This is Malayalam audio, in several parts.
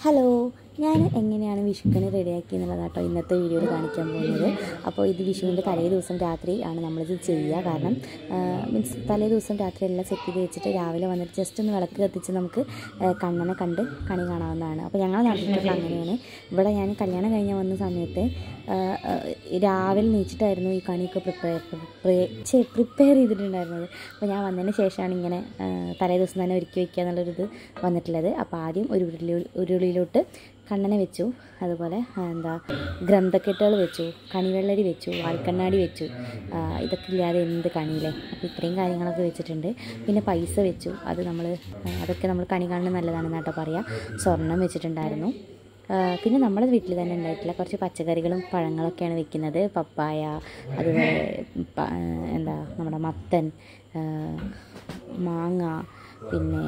ഹലോ, ഞാൻ എങ്ങനെയാണ് വിഷുക്കണി റെഡിയാക്കി എന്നുള്ളതാട്ടോ ഇന്നത്തെ വീഡിയോയിൽ കാണിക്കാൻ പോകുന്നത്. അപ്പോൾ ഇത് വിഷുവിൻ്റെ തലേ ദിവസം രാത്രി ആണ് നമ്മളിത് ചെയ്യുക. കാരണം മീൻസ് തലേ ദിവസം രാത്രി എല്ലാം സെറ്റ് ചെയ്ത് വെച്ചിട്ട് രാവിലെ വന്നിട്ട് ജസ്റ്റ് ഒന്ന് വിളക്ക് കത്തിച്ച് നമുക്ക് കണ്ണനെ കണ്ട് കണി കാണാവുന്നതാണ്. അപ്പോൾ ഞങ്ങളുടെ നാട്ടിലൊക്കെ അങ്ങനെയാണ്. ഇവിടെ ഞാൻ കല്യാണം കഴിഞ്ഞ് വന്ന സമയത്ത് രാവിലെ നീച്ചിട്ടായിരുന്നു ഈ കണിയൊക്കെ പ്രിപ്പയർ ചെയ്തിട്ടുണ്ടായിരുന്നത്. അപ്പോൾ ഞാൻ വന്നതിന് ശേഷമാണ് ഇങ്ങനെ തലേ ദിവസം തന്നെ ഒരുക്കി വയ്ക്കുക എന്നുള്ളൊരിത് വന്നിട്ടുള്ളത്. അപ്പോൾ ആദ്യം ഒരു ഉരുളിയിലോട്ട് കണ്ണനെ വെച്ചു, അതുപോലെ ഗ്രന്ഥക്കെട്ടുകൾ വെച്ചു, കണിവെള്ളരി വെച്ചു, വാൽക്കണ്ണാടി വെച്ചു. ഇതൊക്കെ ഇല്ലാതെ എന്ത് കണിയില്ലേ. അപ്പോൾ ഇത്രയും കാര്യങ്ങളൊക്കെ വെച്ചിട്ടുണ്ട്. പിന്നെ പൈസ വെച്ചു, അതൊക്കെ നമ്മൾ കണി കാണുന്നത് നല്ലതാണെന്ന് കേട്ടോ പറയുക. സ്വർണം വെച്ചിട്ടുണ്ടായിരുന്നു. പിന്നെ നമ്മുടെ വീട്ടിൽ തന്നെ ഉണ്ടായിട്ടില്ല കുറച്ച് പച്ചക്കറികളും പഴങ്ങളൊക്കെയാണ് വെക്കുന്നത്. പപ്പായ, അതുപോലെ നമ്മുടെ മത്തൻ, മാങ്ങ, പിന്നെ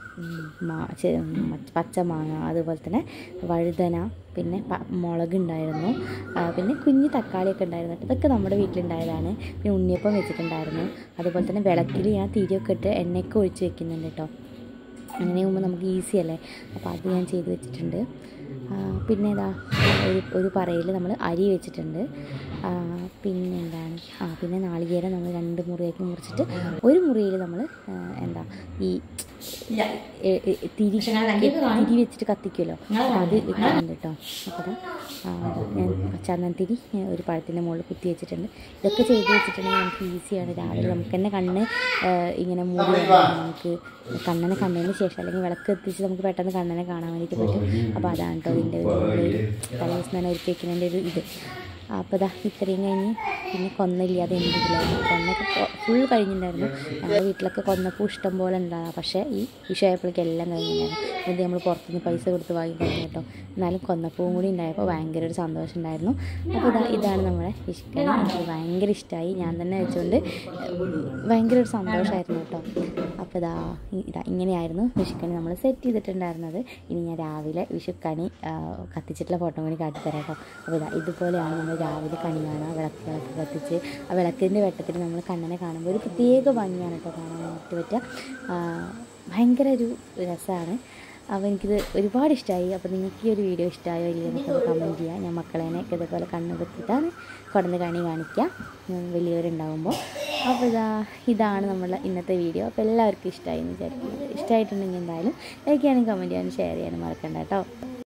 പച്ചമാങ്ങ, അതുപോലെ തന്നെ വഴുതന, പിന്നെ മുളകുണ്ടായിരുന്നു, പിന്നെ കുഞ്ഞ് തക്കാളിയൊക്കെ ഉണ്ടായിരുന്നു. ഇതൊക്കെ നമ്മുടെ വീട്ടിലുണ്ടായതാണ്. പിന്നെ ഉണ്ണിയപ്പം വെച്ചിട്ടുണ്ടായിരുന്നു. അതുപോലെ തന്നെ വിളക്കിൽ ഞാൻ തിരിയൊക്കെ ഇട്ട് എണ്ണയൊക്കെ ഒഴിച്ച് വെക്കുന്നുണ്ട് കേട്ടോ. അങ്ങനെ ആകുമ്പോൾ നമുക്ക് ഈസി അല്ലേ. അപ്പോൾ അത് ഞാൻ ചെയ്ത് വെച്ചിട്ടുണ്ട്. പിന്നെ ഒരു പറയിൽ നമ്മൾ അരി വെച്ചിട്ടുണ്ട്. പിന്നെ പിന്നെ നാളികേരം നമ്മൾ 2 മുറിയാക്കി മുറിച്ചിട്ട് ഒരു മുറിയിൽ നമ്മൾ ഈ തിരി വെച്ചിട്ട് കത്തിക്കുമല്ലോ, അത് വെക്കുന്നുണ്ട് കേട്ടോ. അപ്പോൾ ഞാൻ ചന്ദനത്തിരി ഒരു പഴത്തിൻ്റെ മുകളിൽ കുത്തി വെച്ചിട്ടുണ്ട്. ഇതൊക്കെ ചെയ്ത് വെച്ചിട്ടുണ്ടെങ്കിൽ നമുക്ക് ഈസിയാണ്. രാവിലെ നമുക്ക് തന്നെ കണ്ണ് ഇങ്ങനെ മൂടി നമുക്ക് കണ്ണനെ കണ്ടതിന് ശേഷം അല്ലെങ്കിൽ വിളക്ക് എത്തിച്ച് നമുക്ക് പെട്ടെന്ന് കണ്ണനെ കാണാൻ വേണ്ടിയിട്ട് പറ്റും. അപ്പോൾ അതാണ് കേട്ടോ ഇതിൻ്റെ തലേ ദിവസം തന്നെ ഒരുക്കി വയ്ക്കുന്നതിൻ്റെ ഒരു ഇത്. അപ്പോൾ ഇത്രയും കഴിഞ്ഞ് പിന്നെ കൊന്നയില്ലാതെ എന്തെങ്കിലും കൊന്നൊക്കെ ഫുൾ കഴിഞ്ഞിട്ടുണ്ടായിരുന്നു. ഞങ്ങളുടെ വീട്ടിലൊക്കെ കൊന്നപ്പൂ ഇഷ്ടം പോലെ ഉണ്ടാകുക. പക്ഷേ ഈ വിഷയപ്പോഴേക്കും എല്ലാം കഴിഞ്ഞിട്ടുണ്ടായിരുന്നു. എന്നിട്ട് നമ്മൾ പുറത്തുനിന്ന് പൈസ കൊടുത്ത് വാങ്ങിക്കൊണ്ടു കേട്ടോ. എന്നാലും കൊന്നപ്പൂവും കൂടി ഉണ്ടായപ്പോൾ ഭയങ്കര ഒരു സന്തോഷം ഉണ്ടായിരുന്നു. അപ്പോൾ ഇതാണ് നമ്മുടെ വിഷുക്കണി. എനിക്ക് ഭയങ്കര ഇഷ്ടമായി. ഞാൻ തന്നെ വെച്ചുകൊണ്ട് ഭയങ്കര ഒരു സന്തോഷമായിരുന്നു കേട്ടോ. അപ്പോൾ ഇങ്ങനെയായിരുന്നു വിഷുക്കണി നമ്മൾ സെറ്റ് ചെയ്തിട്ടുണ്ടായിരുന്നത്. ഇനി ഞാൻ രാവിലെ വിഷുക്കണി കത്തിച്ചിട്ടുള്ള ഫോട്ടോ കൂടി കാട്ടിത്തരാം കേട്ടോ. അപ്പോൾ ഇതുപോലെയാണ് നമ്മൾ രാവിലെ കണി കാണുക. വിളക്ക് കത്തിച്ച് ആ വിളക്കിൻ്റെ വെട്ടത്തിൽ നമ്മൾ കണ്ണനെ കാണുമ്പോൾ ഒരു പ്രത്യേക ഭംഗിയാണ് കേട്ടോ കാണാനായിട്ട് പറ്റുക. ഭയങ്കര ഒരു രസമാണ്. അപ്പോൾ എനിക്കിത് ഒരുപാട് ഇഷ്ടമായി. അപ്പോൾ നിങ്ങൾക്ക് ഈ ഒരു വീഡിയോ ഇഷ്ടമായോ ഇല്ലയോ എന്നൊക്കെ കമൻറ്റ് ചെയ്യുക. ഞാൻ മക്കളേനെയൊക്കെ ഇതേപോലെ കണ്ണ് വെച്ചിട്ടാണ് കൊടന്ന് കണി കാണിക്കുക വലിയവരുണ്ടാകുമ്പോൾ. അപ്പോൾ ഇതാണ് നമ്മളെ ഇന്നത്തെ വീഡിയോ. അപ്പോൾ എല്ലാവർക്കും ഇഷ്ടമായി എന്ന് വിചാരിക്കുന്നത്. ഇഷ്ടമായിട്ടുണ്ടെങ്കിൽ എന്തായാലും ലൈക്ക് ചെയ്യാനും കമൻറ്റ് ചെയ്യാനും ഷെയർ ചെയ്യാനും മറക്കണ്ട കേട്ടോ.